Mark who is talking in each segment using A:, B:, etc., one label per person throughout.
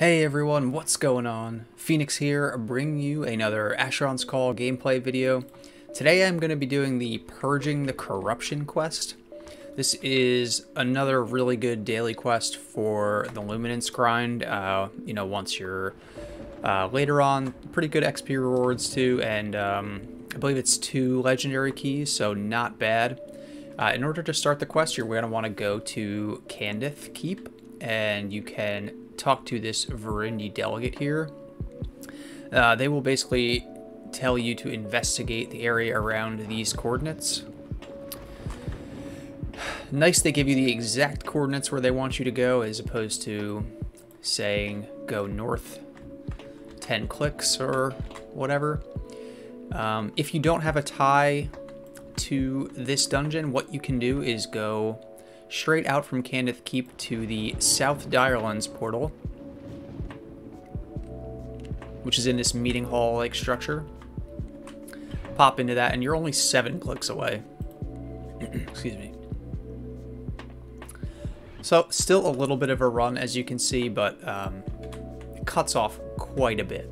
A: Hey everyone, what's going on? Phoenix here, bringing you another Asheron's Call gameplay video. Today I'm going to be doing the Purging the Corruption Quest. This is another really good daily quest for the luminance grind. Once you're later on, pretty good XP rewards too, and I believe it's 2 legendary keys, so not bad. In order to start the quest, you're going to want to go to Candith Keep, and you can talk to this Virindi delegate here. They will basically tell you to investigate the area around these coordinates. Nice they give you the exact coordinates where they want you to go, as opposed to saying go north 10 clicks or whatever. If you don't have a tie to this dungeon, what you can do is go straight out from Candith Keep to the South Direlands portal, which is in this meeting hall-like structure. Pop into that, and you're only 7 clicks away. Excuse me. So, still a little bit of a run, as you can see, but it cuts off quite a bit.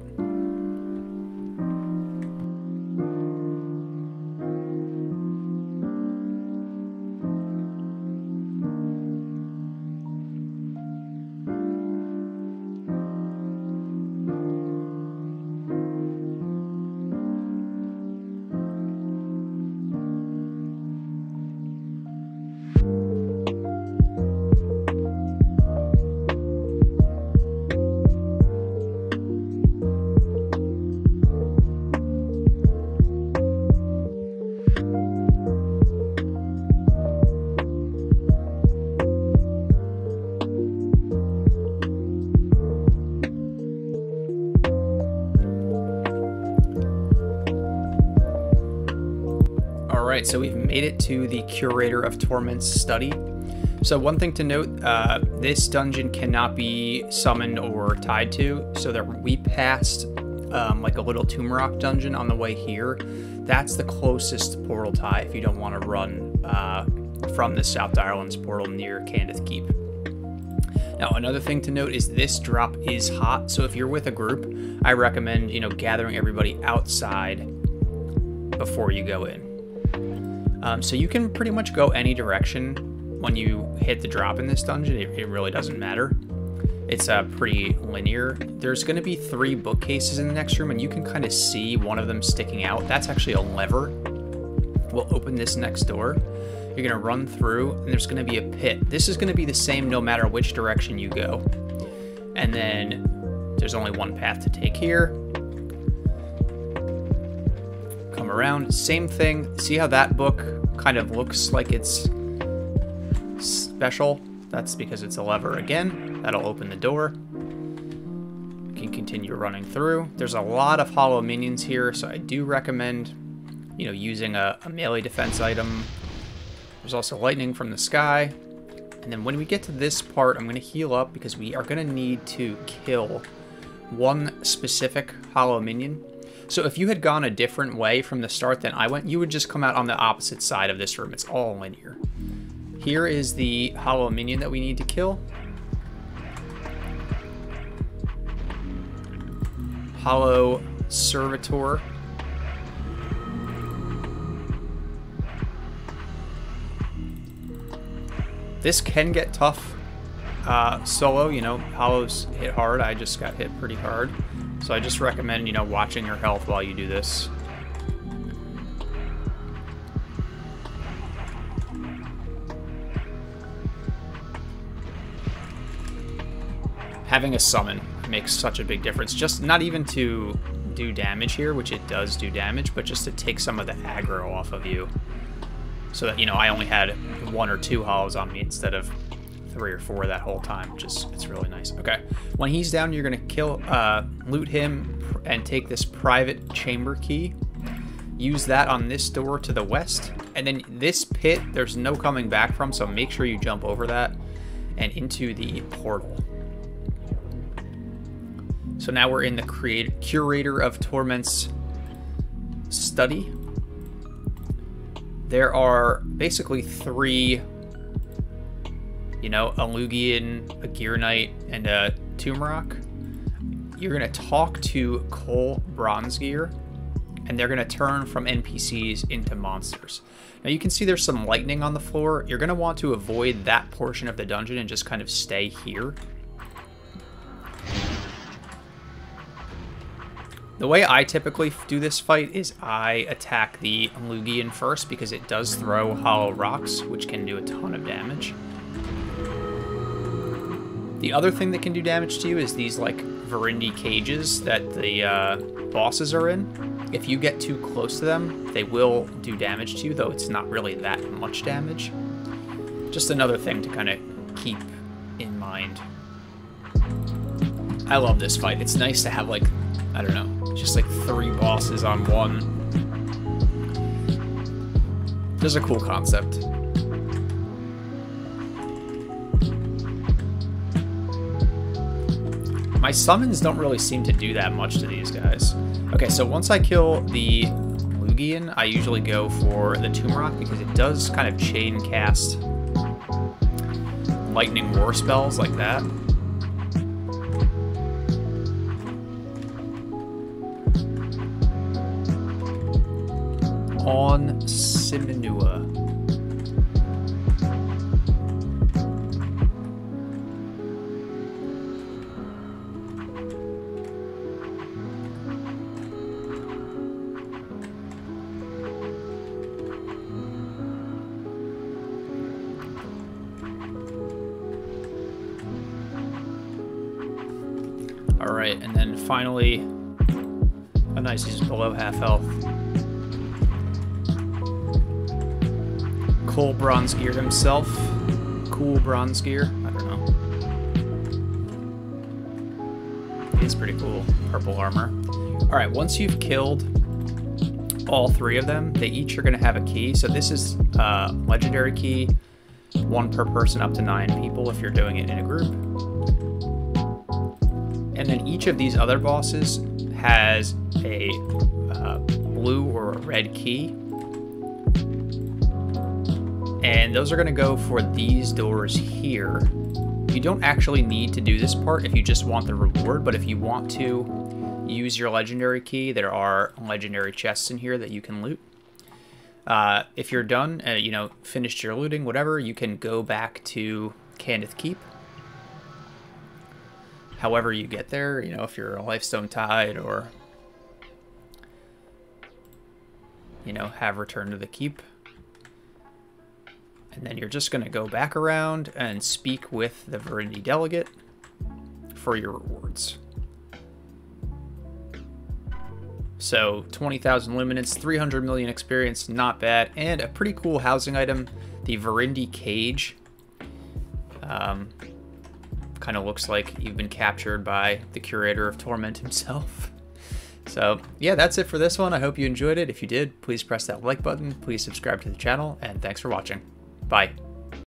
A: Alright, so we've made it to the Curator of Torment's study. So one thing to note, this dungeon cannot be summoned or tied to, so that we passed like a little tomb rock dungeon on the way here. That's the closest portal tie if you don't want to run from the South Direlands portal near Candith Keep. Now, another thing to note is this drop is hot, so if you're with a group, I recommend, gathering everybody outside before you go in. So you can pretty much go any direction when you hit the drop in this dungeon. It really doesn't matter. It's pretty linear. There's going to be 3 bookcases in the next room, and you can kind of see one of them sticking out. That's actually a lever. We'll open this next door. You're going to run through, and there's going to be a pit. This is going to be the same no matter which direction you go. And then there's only one path to take here. Come around, same thing. See how that book kind of looks like it's special? That's because it's a lever again. That'll open the door. You can continue running through. There's a lot of hollow minions here, so I do recommend, using a melee defense item. There's also lightning from the sky. And then when we get to this part, I'm going to heal up because we are going to need to kill one specific hollow minion. So if you had gone a different way from the start than I went, you would just come out on the opposite side of this room. It's all linear. Here is the hollow minion that we need to kill. Hollow Servitor. This can get tough solo, hollows hit hard. I just got hit pretty hard. So I just recommend, watching your health while you do this. Having a summon makes such a big difference. Just not even to do damage here, which it does do damage, but just to take some of the aggro off of you. So that, I only had 1 or 2 hollows on me instead of 3 or 4 that whole time. It's really nice. Okay, when he's down, you're gonna loot him and take this private chamber key. Use that on this door to the west, and then this pit there's no coming back from, so make sure you jump over that and into the portal. So now we're in the Curator of Torment's study. There are basically 3 a Lugian, a Gear Knight, and a Tomb Rock. you're going to talk to Cole Bronzegear, and they're going to turn from NPCs into monsters. Now you can see there's some lightning on the floor. You're going to want to avoid that portion of the dungeon and just kind of stay here. The way I typically do this fight is I attack the Lugian first because it does throw hollow rocks, which can do a ton of damage. The other thing that can do damage to you is these like Virindi cages that the bosses are in. If you get too close to them, they will do damage to you, though it's not really that much damage. Just another thing to kind of keep in mind. I love this fight. It's nice to have, like, I don't know, just like 3 bosses on one. Just a cool concept. My summons don't really seem to do that much to these guys. Okay, so once I kill the Lugian, I usually go for the Tomb Rock because it does kind of chain cast lightning war spells like that. On Siminua. Alright, and then finally, oh nice, he's below half health. Cole Bronzegear himself. Cool Bronzegear, I don't know. He's pretty cool, purple armor. Alright, once you've killed all 3 of them, they each are going to have a key. So this is legendary key, 1 per person up to 9 people if you're doing it in a group. And then each of these other bosses has a blue or a red key. And those are going to go for these doors here. You don't actually need to do this part if you just want the reward, but if you want to use your legendary key, there are legendary chests in here that you can loot. If you're done, you know, finished your looting, whatever, you can go back to Cannith Keep. However you get there, you know, if you're a Lifestone Tide or, you know, have returned to the keep. And then you're just going to go back around and speak with the Virindi delegate for your rewards. So 20,000 luminance, 300 million experience, not bad. And a pretty cool housing item, the Virindi Cage. Kind of looks like you've been captured by the Curator of Torment himself. So yeah, that's it for this one. I hope you enjoyed it. If you did, please press that like button. Please subscribe to the channel, and thanks for watching. Bye.